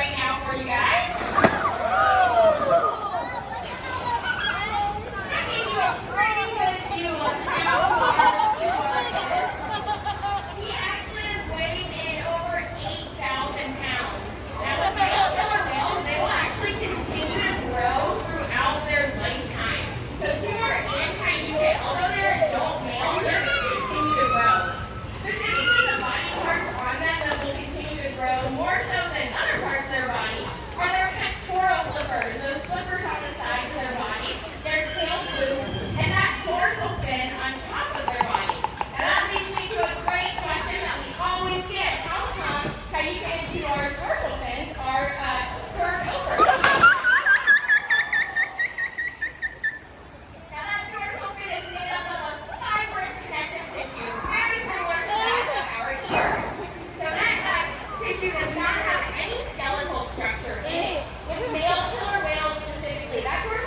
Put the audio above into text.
right now for you guys. That gives you a pretty good view of how large Tuar is. He actually is weighing in over 8,000 pounds. Now, with male killer whales, they will actually continue to grow throughout their lifetime. So Tuar and Kyuquot, although they're adult males, they're going to continue to grow. Specifically, the body parts on them that will continue to grow more so than other parts of their body are their pectoral flippers, those flippers on the sides of their body, their tail flukes, and that dorsal fin on top of their body. And that leads me to a great question that we always get. How come Kyuquot and Tuar's dorsal fins are curved over? Now that dorsal fin is made up of a fibrous connective tissue, very similar to that of our ears. So that tissue does not have any skeletal structure in it. With male killer whales specifically, that dorsal